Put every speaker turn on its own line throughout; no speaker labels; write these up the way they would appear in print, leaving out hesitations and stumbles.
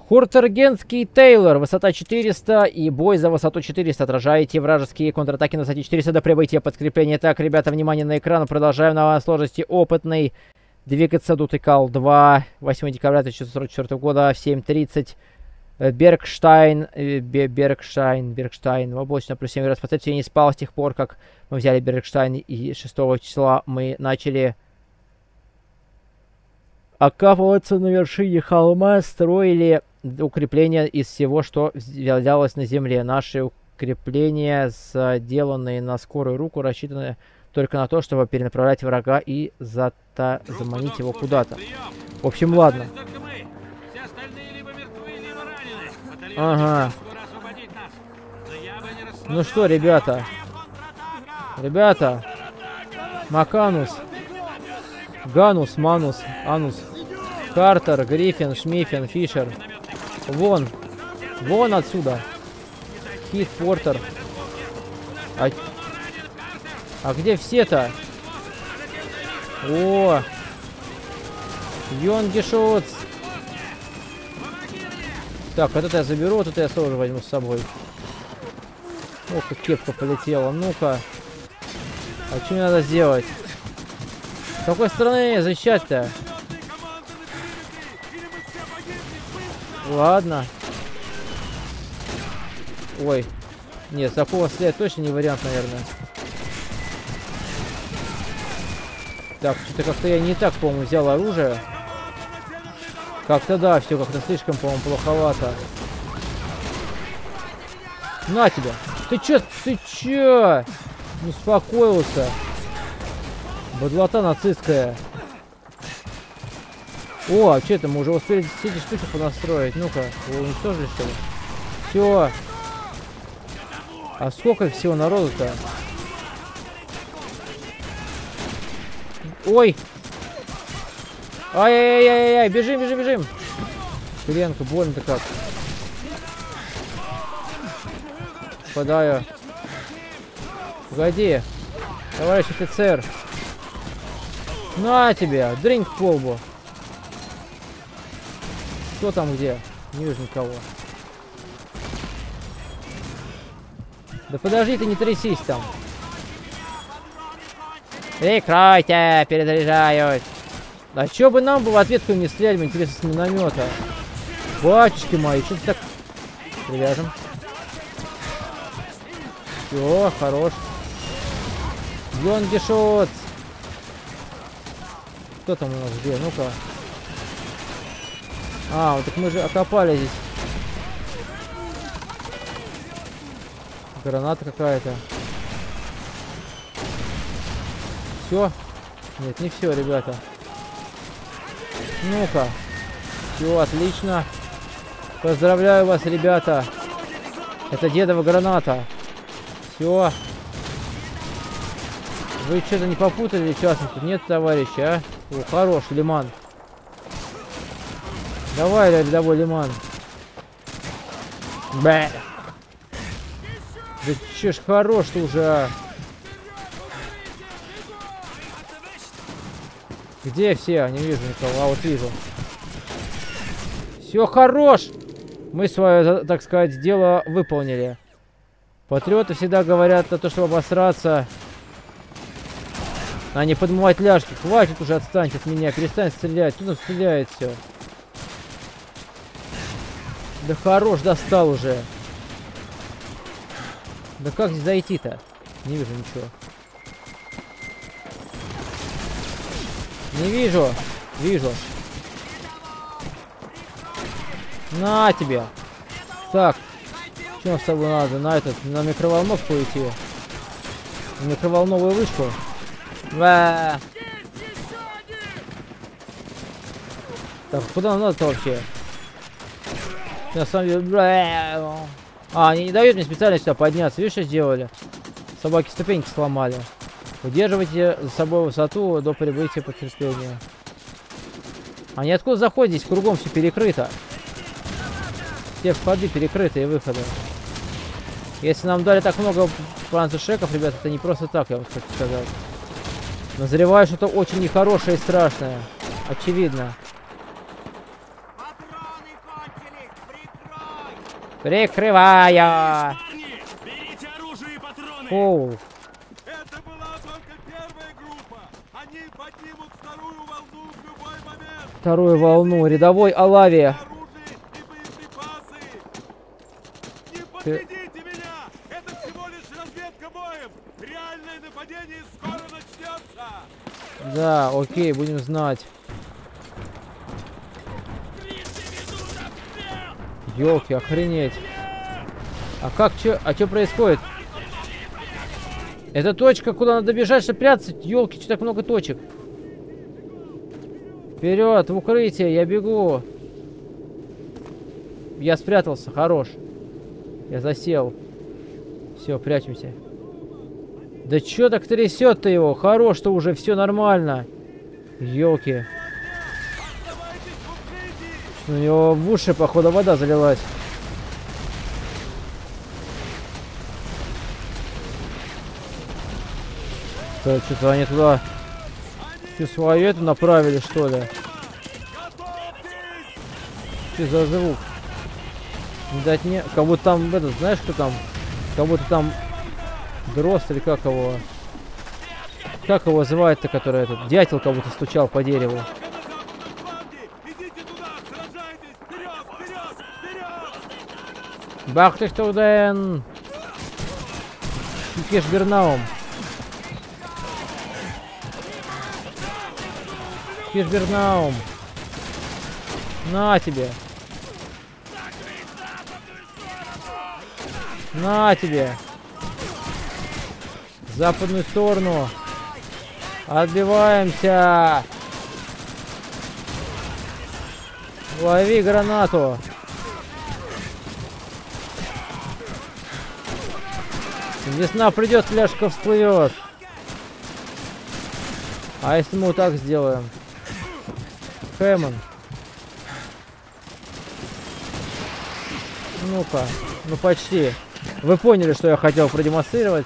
Хуртергенский Тейлор, высота 400 и бой за высоту 400. Отражаете вражеские контратаки на высоте 400 до прибытия подкрепления. Так, ребята, внимание на экран. Продолжаем на сложности опытный. Двигаться дутый Кал-2. 8 декабря 1944 года в 7:30. Бергштайн. В облачно плюс 7 градусов. Кстати, я не спал с тех пор, как мы взяли Бергштайн. И 6 числа мы начали окапываться на вершине холма, строили укрепления из всего, что валялось на земле. Наши укрепления, сделанные на скорую руку, рассчитаны только на то, чтобы перенаправлять врага и заманить его куда-то. В общем, ладно. Ага. Ну что, ребята? Ребята. Маканус. Ганус, Манус, Анус. Картер, Гриффин, Шмиффин, Фишер. Вон. Вон отсюда. Хит, Портер. А где все-то? О! Йонгишоц. Так, вот это я заберу, вот это я тоже возьму с собой. Ох, как кепка полетела. Ну-ка. А что мне надо сделать? С какой стороны защищать-то? Ладно. Ой. Нет, такого стрелять точно не вариант, наверное. Так, что-то как-то я не так, по-моему, взял оружие. Как-то да, все как-то слишком, по-моему, плоховато. На тебя! Ты чё? Ты чё? Не успокоился. Бадлота нацистская. О, а что это? Мы уже успели все эти штуки понастроить. Ну-ка, его уничтожили, что ли? Все. А сколько всего народу-то? Ой! Ай-яй-яй-яй-яй! Бежим, бежим, бежим! Коленка, больно-то как. Попадаю. Погоди. Товарищ офицер. На тебе! Дринг в колбу. Кто там где? Не вижу никого. Да подожди, ты не трясись там. Прикройте, перезаряжаюсь. А чё бы нам было ответку не стрелять, мне интересно, с миномета. Батюшки мои, что ты так... Привяжем. Все, хорош. Йонгишоц. Кто там у нас где? Ну-ка. А, вот так мы же окопали здесь. Граната какая-то. Все? Нет, не все, ребята. Ну-ка. Все, отлично. Поздравляю вас, ребята. Это дедова граната. Все. Вы что-то не попутали, частники? Нет, товарищи, а? О, хорош, Лиман. Давай, рядовой Лиман. Бэ. Да че ж хорош-то уже, а? Где все? Не вижу никого. А вот вижу. Все хорош! Мы свое, так сказать, дело выполнили. Патриоты всегда говорят о том, чтобы обосраться, а не подмывать ляжки. Хватит уже, отстаньте от меня. Перестань стрелять. Тут он стреляет все. Да хорош, достал уже. Да как здесь зайти-то? Не вижу ничего. Не вижу. Вижу. На тебе. Так. Что с тобой надо? На микроволновку идти. На микроволновую вышку. Так, куда нам надо-то вообще? На самом деле... А, они не дают мне специально сюда подняться. Видишь, что сделали? Собаки ступеньки сломали. Удерживайте за собой высоту до прибытия подкрепления. Они откуда заходят? Здесь кругом все перекрыто. Все входы перекрыты и выходы. Если нам дали так много францушеков, ребята, это не просто так, я вам хочу сказать. Назреваю что-то очень нехорошее и страшное. Очевидно. Прикрываю.
Парни, берите оружие и патроны.
Оу.
Это была только первая группа. Они поднимут вторую волну в любой момент.
Вторую волну. Рядовой Алави.
Оружие и боеприпасы. Не подведите меня. Это всего лишь разведка боем. Реальное нападение скоро начнется.
Да, окей, будем знать. Ёлки, охренеть. А как, чё происходит? Это точка, куда надо бежать, чтобы прятаться? Ёлки, чё так много точек? Вперед, в укрытие, я бегу. Я спрятался, хорош. Я засел. Все, прячемся. Да чё так трясет-то его? Хорош, что уже все нормально. Ёлки. У него в уши, походу, вода залилась. Да, что-то они туда всю свою эту направили, что ли? Что за звук? Видать, не... Как будто там, этот, знаешь, что там? Как будто там дрозд или как его? Как его называют-то, который этот? Дятел как будто стучал по дереву. Бах ты что, Дэн! Кишбернаум. Кишбернаум. На тебе. На тебе. В западную сторону. Отбиваемся. Лови гранату. Весна придет, фляжка всплывет. А если мы вот так сделаем? Хэммон. Ну-ка. Ну почти. Вы поняли, что я хотел продемонстрировать?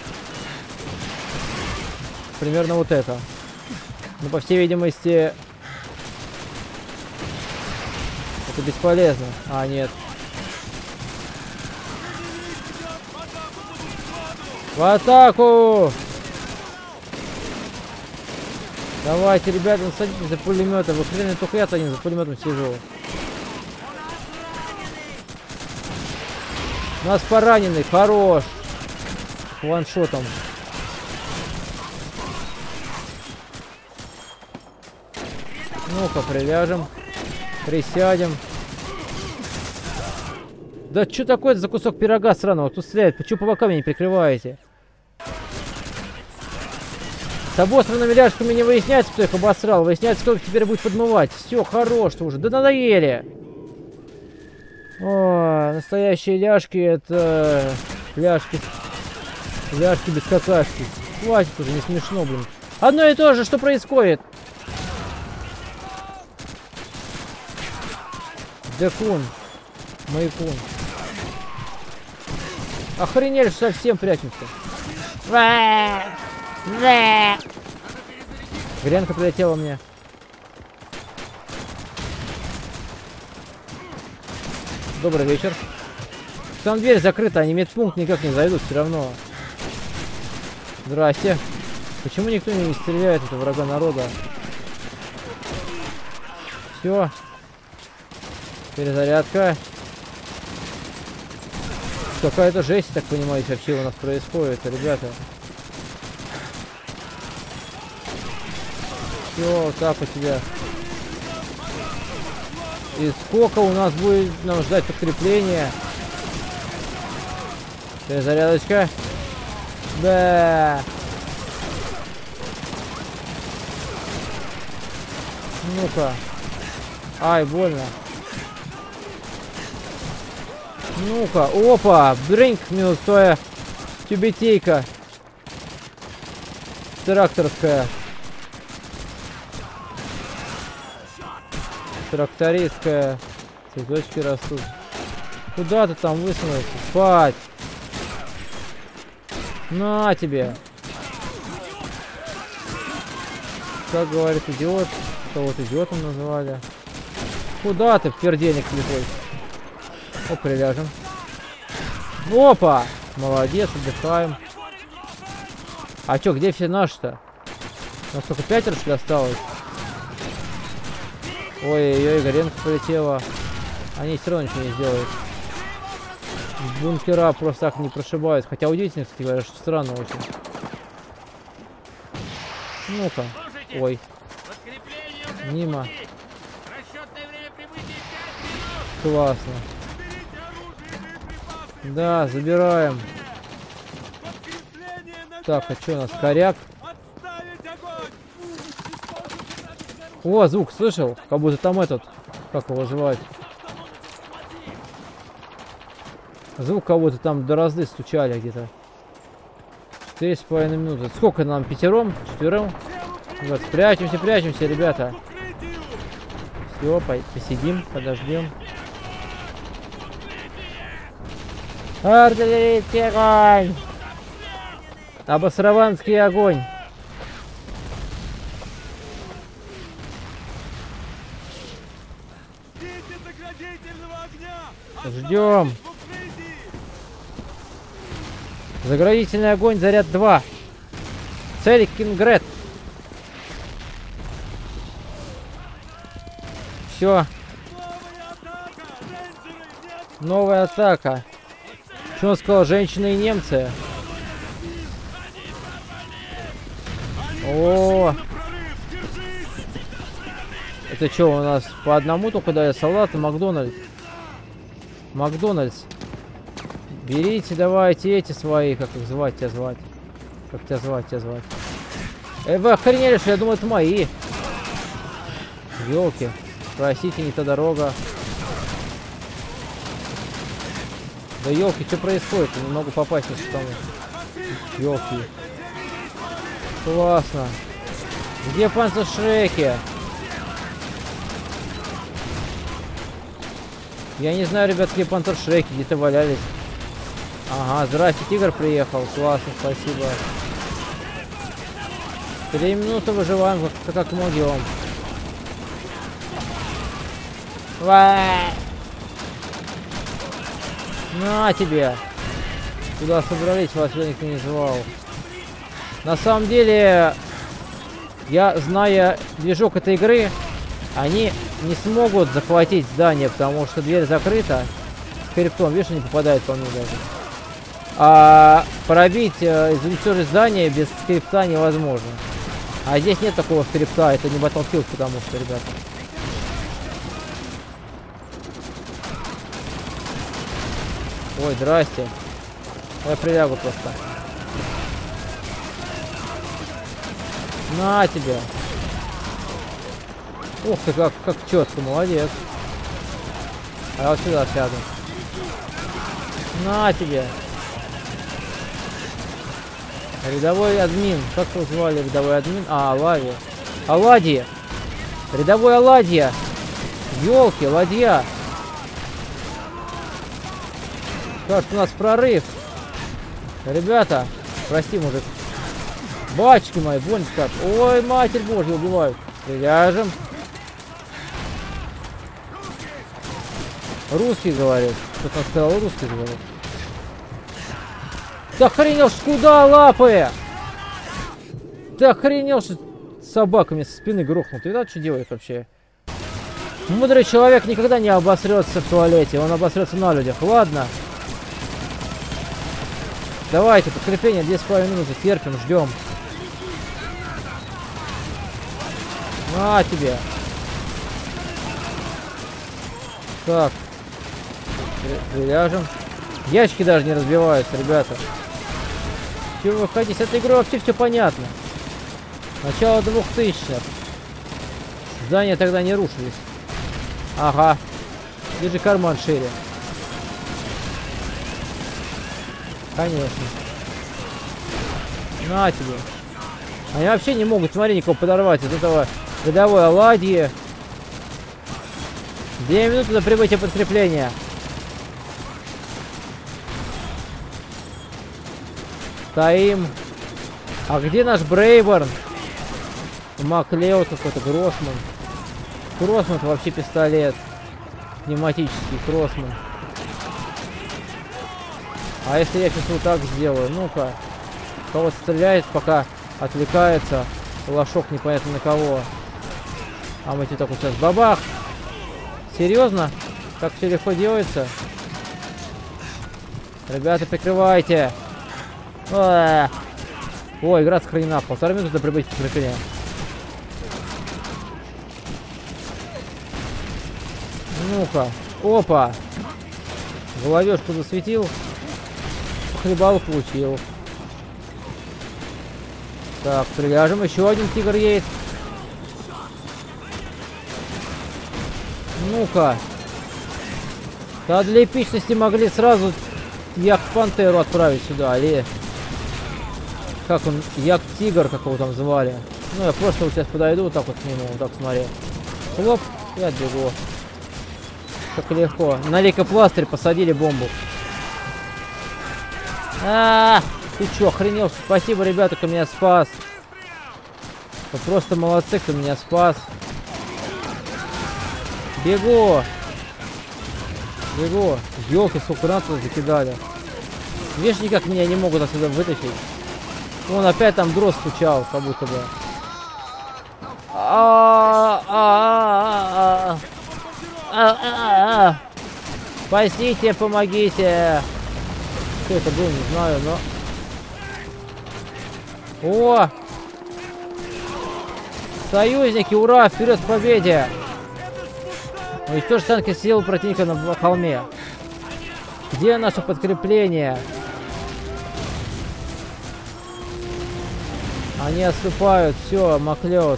Примерно вот это. Но по всей видимости... Это бесполезно. А, нет. В атаку! Давайте, ребята, садитесь за пулеметом. Вы хрен, только я-то не за пулеметом сижу. У нас пораненый, хорош. Ваншотом. Ну-ка, приляжем. Присядем. Да что такое за кусок пирога сраного? Тут стреляет. Почему по бокам не прикрываете? С обосранными ляжками не выясняется, кто их обосрал. Выясняется, кто их теперь будет подмывать. Все, хорош уже. Да надоели. О, настоящие ляжки — это ляжки без какашки. Хватит уже, не смешно, блин. Одно и то же, что происходит. Декун. Маякун. Охренели, что совсем прячемся. Гренка прилетела мне. Добрый вечер. Там дверь закрыта, они медпункт никак не зайдут все равно. Здрасте. Почему никто не стреляет, это врага народа? Все. Перезарядка. Какая-то жесть, так понимаете, вообще у нас происходит, ребята. Все, вот так у тебя. И сколько у нас будет нам ждать подкрепления? Перезарядочка. Да. Ну-ка. Ай, больно. Ну-ка, опа, бринк минус твоя тюбетейка тракторская. Трактористская. Цветочки растут. Куда ты там высунулся? Спать. На тебе. Как говорит идиот. Кого-то идиотом называли. Куда ты, пердельник слепой? О, приляжем. Опа! Молодец, отдыхаем. А чё, где все наши-то? У нас только 5 что ли осталось? Ой-ой-ой, Горенко полетела. Они все равно ничего не сделают. Бункера просто так не прошибают. Хотя удивительно, кстати говоря, что странно очень. Ну-ка. Ой. Мимо. Классно. Да, забираем. Так, а что у нас? Коряк. О, звук слышал? Как будто там этот... Как его звать? Звук кого-то там до разды стучали где-то. 4,5 минуты. Сколько нам? 5-4? Вот, прячемся, прячемся, ребята. Все, посидим, подождем. Артиллерийский огонь! Обосрованский огонь! Ждем. Заградительный огонь, заряд 2. Цель Кингрет. Все. Новая атака. Что он сказал? Женщины и немцы. О! Это что у нас? По одному только дали салат и Макдональдс. Макдональдс. Берите, давайте эти свои. Как их звать, тебя звать? Как тебя звать, тебя звать? Вы охренели, что я думаю, это мои. Ёлки. Простите, не та дорога. Да ёлки, что происходит? Я не могу попасть на что-то. Ёлки. Классно. Где панцершреки? Я не знаю, ребят, где панцершреки, где-то валялись. Ага, здрасте, тигр приехал. Классно, спасибо. 3 минуты выживаем, как могем. На тебе. Куда собрались, вас никто не звал. На самом деле, я, зная движок этой игры, они не смогут захватить здание, потому что дверь закрыта. Скриптом, видишь, они попадают по мне даже. А пробить, уничтожить здание без скрипта невозможно. А здесь нет такого скрипта, это не Battlefield, потому что, ребята. Ой, здрасте. Я прилягу просто. На тебе. Ух ты, как четко, молодец. А я вот сюда сяду. На тебе. Рядовой админ. Как его звали, рядовой админ? А, Оладья. Оладья. Рядовой Оладья. Ёлки, ладья. Кажется, у нас прорыв. Ребята, прости, мужик. Бачки мои, вон как. Ой, матерь божья, убивают. Приляжем. Русский говорит. Кто-то сказал, русский говорит. Ты охренел, что куда лапы? Ты охренел, что собаками со спины грохнул. Ты видал, что делает вообще? Мудрый человек никогда не обосрется в туалете. Он обосрется на людях. Ладно. Давайте, подкрепление, 2,5 минуты. Терпим, ждем. На тебе. Так. Приляжем. Ящики даже не разбиваются, ребята. Чего вы хотите? С этой игрой вообще все понятно. Начало 2000-х. Здания тогда не рушились. Ага. Держи карман шире. Конечно. На тебе. Они вообще не могут, смотри, никого подорвать от этого рядовой Оладьи. 2 минуты до прибытия подкрепления. Стоим. А где наш Брейборн? Маклеод какой-то, Гроссман. Кроссман это вообще пистолет. Пневматический Кроссман. А если я сейчас вот так сделаю? Ну-ка. Кого-то стреляет, пока отвлекается. Лошок непонятно на кого. А мы тебе так вот сейчас бабах. Серьезно? Так все легко делается? Ребята, прикрывайте. Ой, игра сохранена. 1,5 минуты до прибытия прикрытия. Ну-ка. Опа. Головешку засветил. Хлебал, получил. Так, приляжем. Еще один тигр едет. Ну-ка. Да для эпичности могли сразу Як-пантеру отправить сюда. Или... Как он? Як-тигр, как его там звали. Ну, я просто вот сейчас подойду вот так вот к нему. Вот так смотри. Хлоп. И отбегу. Как легко. На лейкопластырь посадили бомбу. Ты чё, охренел? Спасибо, ребята, кто меня спас. Вы просто молодцы, кто меня спас. Бегу. Бегу. Ёлки, сколько раз закидали. Видишь, никак меня не могут отсюда вытащить. Вон опять там дрозд стучал, как будто бы. Спасите, помогите. Что это было, не знаю, но... О! Союзники, ура! Вперед к победе! Уничтожить танки сил противника на холме. Где наше подкрепление? Они отступают. Все, Маклёд.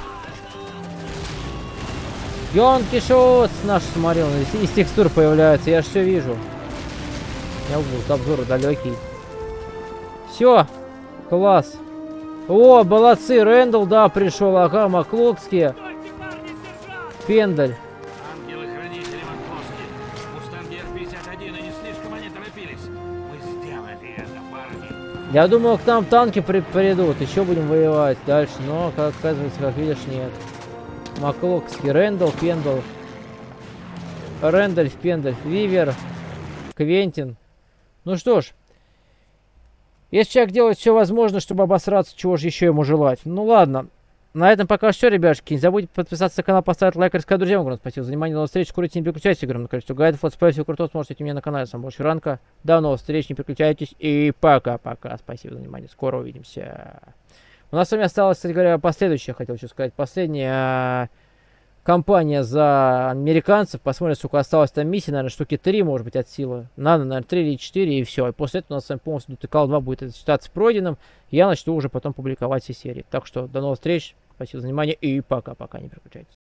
Дон Кишот! Наш смотрел. Из текстур появляется. Я же все вижу. Я вот обзор далекий. Все. Класс. О, молодцы. Рэндалл, да, пришел. Ага, Маклокский. Пендаль.
Ангелы-хранители Маклокский. Мустанги Р-51, они слишком они торопились. Мы сделали это, парни.
Я думал, к нам танки придут. Еще будем воевать дальше. Но, как оказывается, как видишь, нет. Маклокский. Рэндалл, Пендаль. Рэндальф, Пендаль. Вивер. Квентин. Ну что ж. Если человек делает все возможное, чтобы обосраться, чего же еще ему желать? Ну ладно. На этом пока все, ребятушки. Не забудьте подписаться на канал, поставить лайк и рассказать друзьям. Огромное спасибо за внимание. До новых встреч. Курите, не переключайтесь. Огромное количество гайдов. Вот спасибо, круто. Сможете у меня на канале. Сам больше ранка. До новых встреч. Не переключайтесь. И пока-пока. Спасибо за внимание. Скоро увидимся. У нас с вами осталось, кстати говоря, последующее, хотел еще сказать. Последняя кампания за американцев. Посмотрим, сколько осталось там миссий. Наверное, штуки 3, может быть, от силы. Надо, наверное, 3 или 4, и все. И после этого у нас с вами полностью Текал 2 будет считаться пройденным. Я начну уже потом публиковать все серии. Так что до новых встреч. Спасибо за внимание и пока-пока. Не переключайтесь.